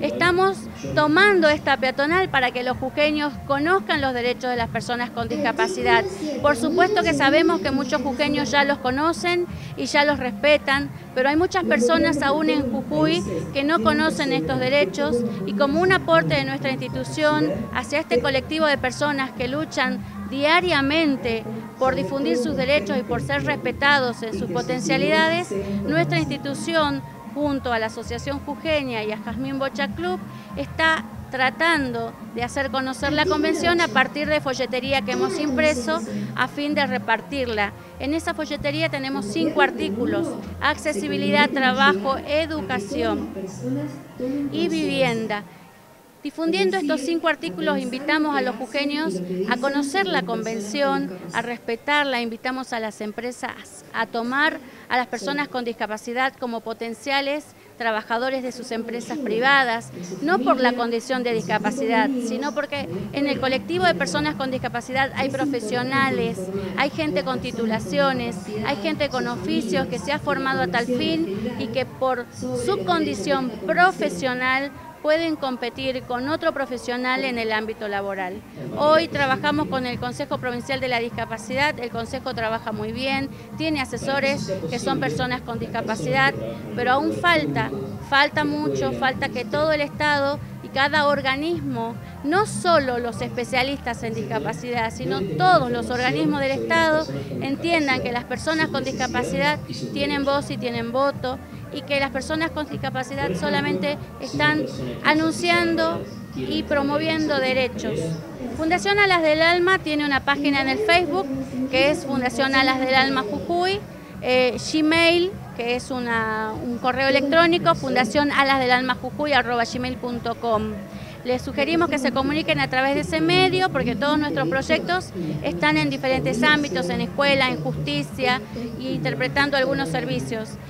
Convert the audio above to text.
estamos tomando esta peatonal para que los jujeños conozcan los derechos de las personas con discapacidad. Por supuesto que sabemos que muchos jujeños ya los conocen y ya los respetan, pero hay muchas personas aún en Jujuy que no conocen estos derechos, y como un aporte de nuestra institución hacia este colectivo de personas que luchan diariamente por difundir sus derechos y por ser respetados en sus potencialidades, nuestra institución, junto a la Asociación Jujeña y a Jazmín Bocha Club, está tratando de hacer conocer la convención a partir de folletería que hemos impreso a fin de repartirla. En esa folletería tenemos 5 artículos: accesibilidad, trabajo, educación y vivienda. Difundiendo estos 5 artículos, invitamos a los jujeños a conocer la convención, a respetarla, invitamos a las empresas a tomar a las personas con discapacidad como potenciales trabajadores de sus empresas privadas, no por la condición de discapacidad, sino porque en el colectivo de personas con discapacidad hay profesionales, hay gente con titulaciones, hay gente con oficios que se ha formado a tal fin y que por su condición profesional pueden competir con otro profesional en el ámbito laboral. Hoy trabajamos con el Consejo Provincial de la Discapacidad, el Consejo trabaja muy bien, tiene asesores que son personas con discapacidad, pero aún falta mucho, falta que todo el Estado y cada organismo, no solo los especialistas en discapacidad, sino todos los organismos del Estado, entiendan que las personas con discapacidad tienen voz y tienen voto, y que las personas con discapacidad solamente están anunciando y promoviendo derechos. Fundación Alas del Alma tiene una página en el Facebook, que es Fundación Alas del Alma Jujuy, Gmail, que es un correo electrónico, fundacionalasdelalmajujuy@gmail.com. Les sugerimos que se comuniquen a través de ese medio, porque todos nuestros proyectos están en diferentes ámbitos, en escuela, en justicia, e interpretando algunos servicios.